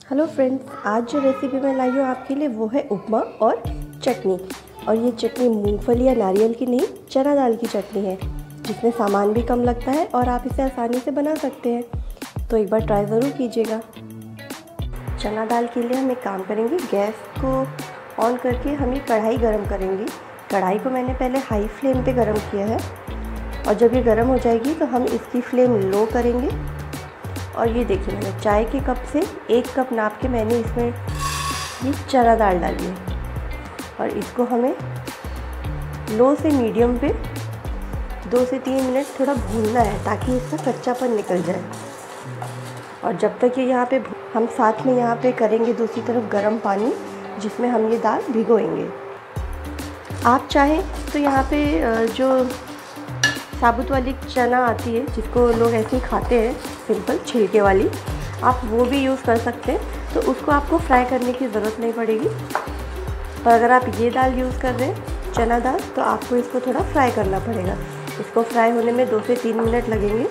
Hello friends, आज जो recipe मैं लाई हूँ आपके लिए वो है उपमा और चटनी। और ये चटनी मूंगफली या नारियल की नहीं, चना दाल की चटनी है, जिसमें सामान भी कम लगता है और आप इसे आसानी से बना सकते हैं। तो एक बार ट्राई ज़रूर कीजिएगा। चना दाल के लिए हम एक काम करेंगे, गैस को ऑन करके हम ये कढ़ाई गरम करेंगे। कढ़ाई को मैंने पहले हाई फ्लेम पे गरम किया है और जब ये गरम हो जाएगी तो हम इसकी फ्लेम लो करेंगे। और ये देखिए, मैंने चाय के कप से 1 कप नाप के मैंने इसमें ये चना दाल डाली है और इसको हमें लो से मीडियम पे 2 से 3 मिनट थोड़ा भूनना है ताकि इसका कच्चापन निकल जाए। और जब तक ये यहाँ पे हम साथ में यहाँ पे करेंगे दूसरी तरफ गर्म पानी, जिसमें हम ये दाल भिगोएंगे। आप चाहें तो यहाँ पे जो साबुत वाली चना आती है, जिसको लोग ऐसे ही खाते हैं सिंपल छिलके वाली, आप वो भी यूज़ कर सकते हैं। तो उसको आपको फ्राई करने की ज़रूरत नहीं पड़ेगी। पर अगर आप ये दाल यूज़ कर रहे हैं, चना दाल, तो आपको इसको थोड़ा फ्राई करना पड़ेगा। इसको फ्राई होने में 2 से 3 मिनट लगेंगे।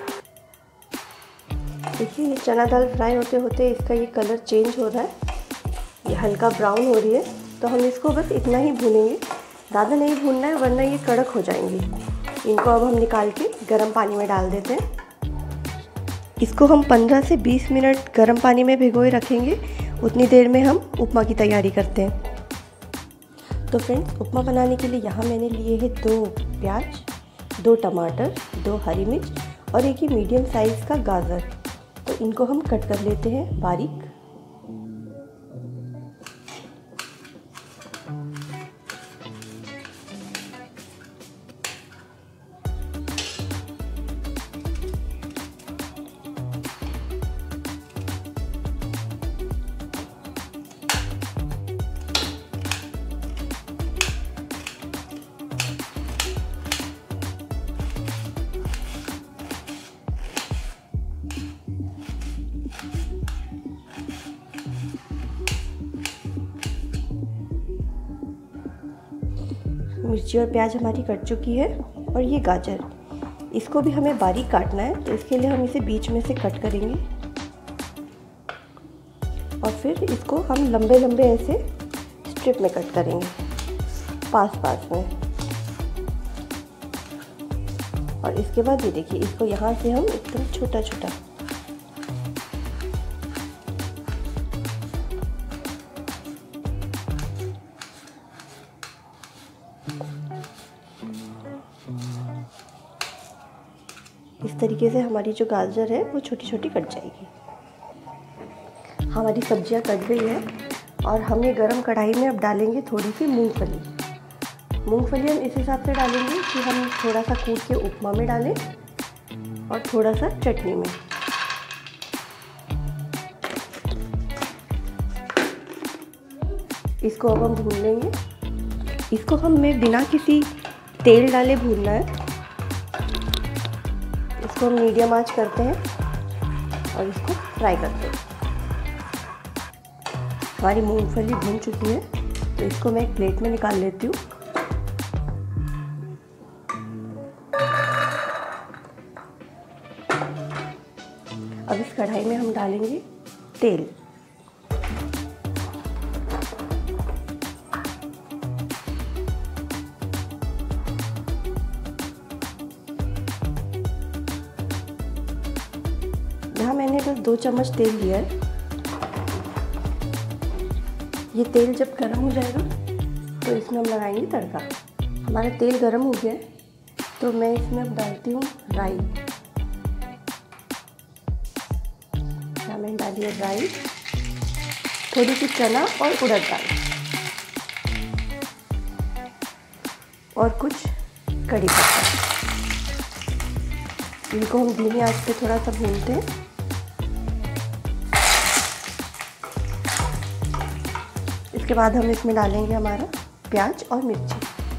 देखिए, ये चना दाल फ्राई होते होते इसका ये कलर चेंज हो रहा है, ये हल्का ब्राउन हो रही है। तो हम इसको बस इतना ही भूनेंगे, ज़्यादा नहीं भूनना है वरना ये कड़क हो जाएंगी। इनको अब हम निकाल के गर्म पानी में डाल देते हैं। इसको हम 15 से 20 मिनट गर्म पानी में भिगोए रखेंगे। उतनी देर में हम उपमा की तैयारी करते हैं। तो फ्रेंड्स, उपमा बनाने के लिए यहाँ मैंने लिए हैं 2 प्याज, 2 टमाटर, 2 हरी मिर्च और एक ही मीडियम साइज़ का गाजर। तो इनको हम कट कर लेते हैं बारीक। मिर्ची और प्याज हमारी कट चुकी है। और ये गाजर, इसको भी हमें बारीक काटना है, तो इसके लिए हम इसे बीच में से कट करेंगे और फिर इसको हम लंबे लंबे ऐसे स्ट्रिप में कट करेंगे, पास पास में। और इसके बाद ये देखिए, इसको यहाँ से हम एकदम छोटा छोटा इस तरीके से हमारी जो गाजर है वो छोटी छोटी कट जाएगी। हमारी सब्जियां कट गई है और हम ये गरम कढ़ाई में अब डालेंगे थोड़ी सी मूंगफली। मूंगफली हम इस हिसाब से डालेंगे कि हम थोड़ा सा कूट के उपमा में डालें और थोड़ा सा चटनी में। इसको अब हम भून लेंगे। इसको हमें बिना किसी तेल डाले भूनना है। इसको हम मीडियम आंच करते हैं और इसको फ्राई करते हैं। हमारी मूंगफली भून चुकी है, तो इसको मैं एक प्लेट में निकाल लेती हूँ। अब इस कढ़ाई में हम डालेंगे तेल। यहाँ मैंने बस 2 चम्मच तेल लिया है। ये तेल जब गर्म हो जाएगा तो इसमें हम लगाएंगे तड़का। हमारा तेल गर्म हो गया है, तो मैं इसमें अब डालती हूँ राई। यहाँ मैंने डाली है राई, थोड़ी सी चना और उड़द दाल और कुछ कड़ी पत्ता। इनको हम धीमी आंच पे थोड़ा सा भूनते हैं। इसके बाद हम इसमें डालेंगे हमारा प्याज और मिर्ची।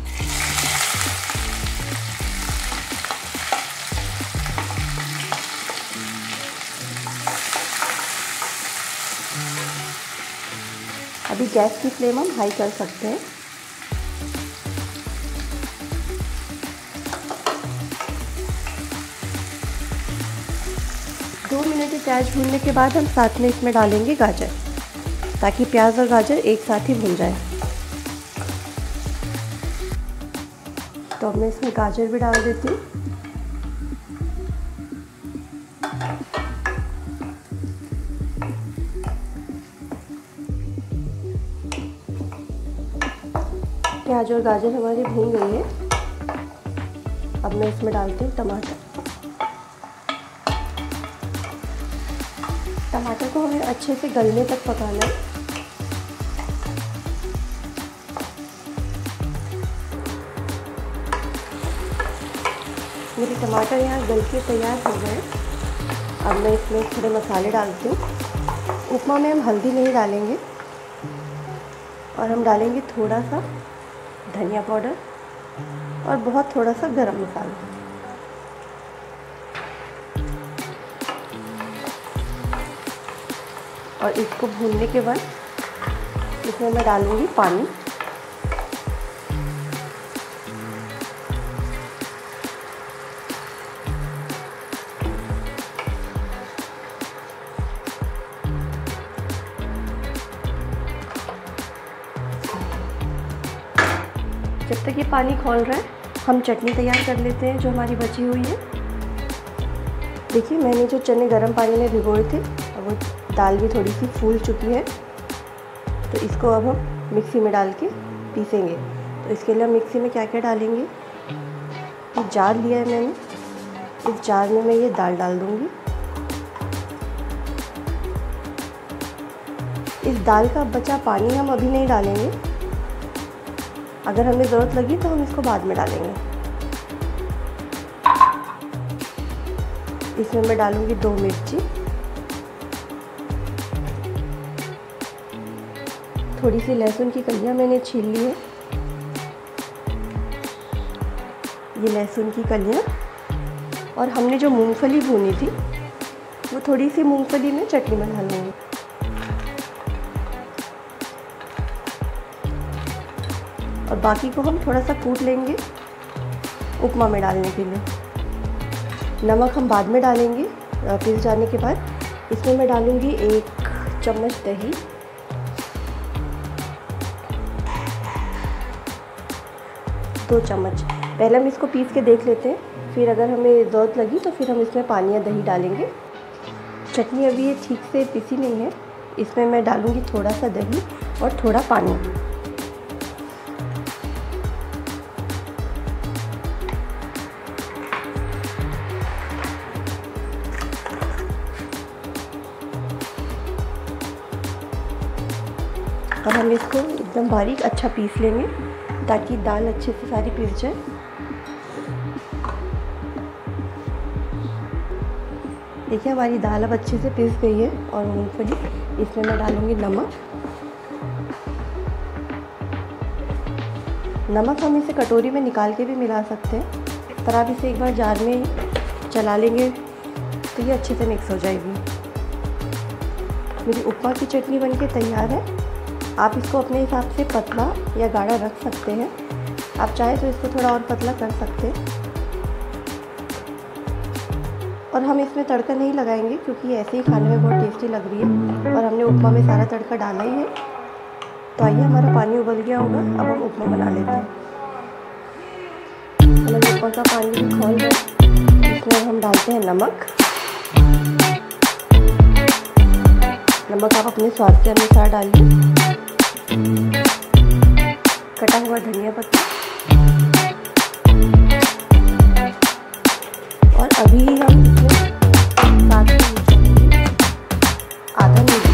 अभी गैस की फ्लेम हम हाई कर सकते हैं। 2 मिनट प्याज भूनने के बाद हम साथ में इसमें डालेंगे गाजर, ताकि प्याज और गाजर एक साथ ही भून जाए। तो अब मैं इसमें गाजर भी डाल देती हूँ। प्याज और गाजर हमारी भून गई है। अब मैं इसमें डालती हूँ टमाटर। टमाटर को हमें अच्छे से गलने तक पकाना है। मेरे टमाटर यहाँ गल के तैयार हो गए। अब मैं इसमें थोड़े मसाले डालती हूँ। उपमा में हम हल्दी नहीं डालेंगे और हम डालेंगे थोड़ा सा धनिया पाउडर और बहुत थोड़ा सा गरम मसाला। और इसको भूनने के बाद इसमें मैं डालूँगी पानी। जब तक ये पानी खौल रहा है हम चटनी तैयार कर लेते हैं जो हमारी बची हुई है। देखिए मैंने जो चने गर्म पानी में भिगोए थे और वो दाल भी थोड़ी सी फूल चुकी है। तो इसको अब हम मिक्सी में डाल के पीसेंगे। तो इसके लिए हम मिक्सी में क्या क्या डालेंगे, एक जार लिया है मैंने। इस जार में मैं ये दाल डाल दूँगी। इस दाल का बचा पानी हम अभी नहीं डालेंगे, अगर हमें ज़रूरत लगी तो हम इसको बाद में डालेंगे। इसमें मैं डालूंगी 2 मिर्ची, थोड़ी सी लहसुन की कलियां मैंने छील ली है। ये लहसुन की कलियां, और हमने जो मूंगफली भूनी थी वो थोड़ी सी मूंगफली में चटनी में डालूंगी। और बाकी को हम थोड़ा सा कूट लेंगे उपमा में डालने के लिए। नमक हम बाद में डालेंगे पीस जाने के बाद। इसमें मैं डालूंगी 1 चम्मच दही, दो चम्मच। पहले हम इसको पीस के देख लेते हैं, फिर अगर हमें ज़रूरत लगी तो फिर हम इसमें पानी या दही डालेंगे। चटनी अभी ये ठीक से पिसी नहीं है, इसमें मैं डालूंगी थोड़ा सा दही और थोड़ा पानी। और हम इसको एकदम बारीक अच्छा पीस लेंगे ताकि दाल अच्छे से सारी पिस जाए। देखिए हमारी दाल अब अच्छे से पिस गई है। और मूंगफली, इसमें मैं डालूंगी नमक। नमक हम इसे कटोरी में निकाल के भी मिला सकते हैं, पर आप इसे एक बार जार में चला लेंगे तो ये अच्छे से मिक्स हो जाएगी। मेरी उपमा की चटनी बनके तैयार है। आप इसको अपने हिसाब से पतला या गाढ़ा रख सकते हैं। आप चाहे तो इसको थोड़ा और पतला कर सकते हैं। और हम इसमें तड़का नहीं लगाएंगे क्योंकि ये ऐसे ही खाने में बहुत टेस्टी लग रही है और हमने उपमा में सारा तड़का डाला ही है। तो आइए, हमारा पानी उबल गया होगा, अब हम उपमा बना लेते हैं। हमारे उपमा का पानी भी खौल गया। इसमें हम डालते हैं नमक। नमक आप अपने स्वाद के अनुसार डालिए। कटा हुआ धनिया पत्ता, और अभी ही हम इसमें साथ में आधा नींबू।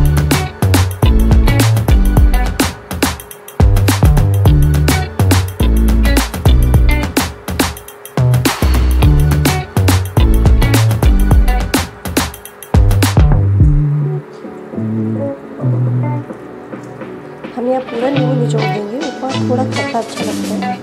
हम यहाँ पूरा नींबू निचोड़ देंगे, ऊपर थोड़ा खट्टा अच्छा लगता है।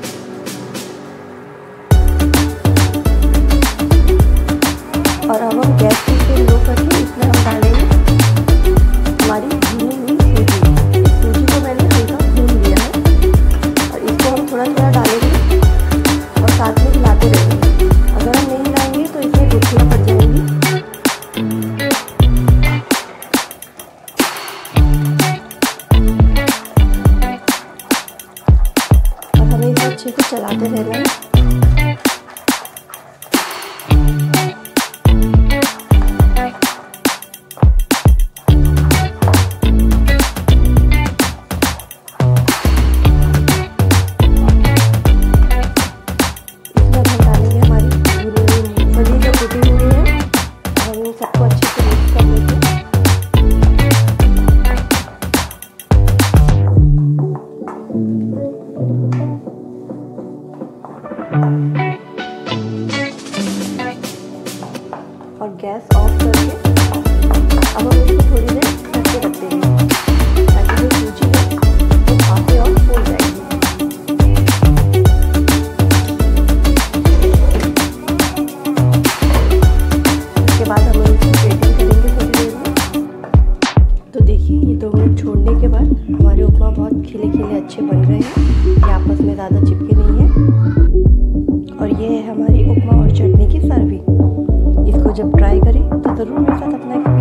और अब हम गैस की फ्लेम लो करके इसमें हम डालेंगे हमारी भुनी हुई सूजी। इस सूजी को मैंने हल्का भून लिया है और इसको हम थोड़ा थोड़ा डालेंगे और साथ में हिलाते रहेंगे। अगर हम नहीं हिलाएंगे तो इसमें गुठलियाँ पड़ जाएंगी। गैस ऑफ करके अब हम इसको थोड़ी देर ढक के रख देंगे ताकि जो सूजी है वो भापे और फूल जाएगी। उसके बाद हम इसकी प्लेटिंग करेंगे थोड़ी देर में। तो देखिए ये 2 मिनट छोड़ने के बाद हमारे उपमा बहुत खिले खिले अच्छे बन गए हैं, ये आपस में ज़्यादा चिपके नहीं है। और ये है हमारी उपमा और चटनी की सर्विंग। इसको जब ट्राई करें तो ज़रूर मेरे साथ अपना